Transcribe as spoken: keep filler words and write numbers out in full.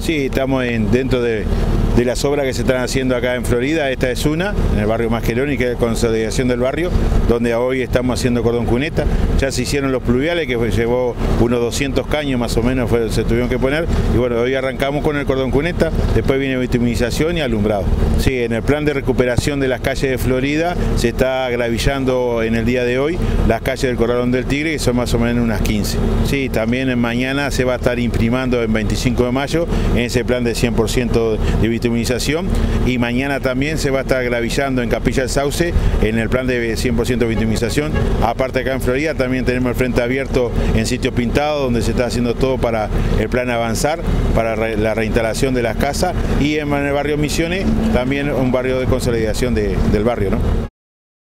Sí, estamos en, dentro de, de las obras que se están haciendo acá en Florida. Esta es una, en el barrio Mascheroni, que es la consolidación del barrio, donde hoy estamos haciendo cordón cuneta. Ya se hicieron los pluviales, que fue, llevó unos doscientos caños más o menos, fue, se tuvieron que poner. Y bueno, hoy arrancamos con el cordón cuneta, después viene bitumización y alumbrado. Sí, en el plan de recuperación de las calles de Florida se está gravillando en el día de hoy las calles del Corralón del Tigre, que son más o menos unas quince. Sí, también mañana se va a estar imprimando en veinticinco de mayo en ese plan de cien por ciento de bitumización, y mañana también se va a estar gravillando en Capilla del Sauce en el plan de cien por ciento de bitumización. Aparte, acá en Florida también tenemos el frente abierto en Sitio Pintado, donde se está haciendo todo para el plan avanzar, para la reinstalación de las casas, y en el barrio Misiones también un barrio de consolidación de, del barrio, ¿no?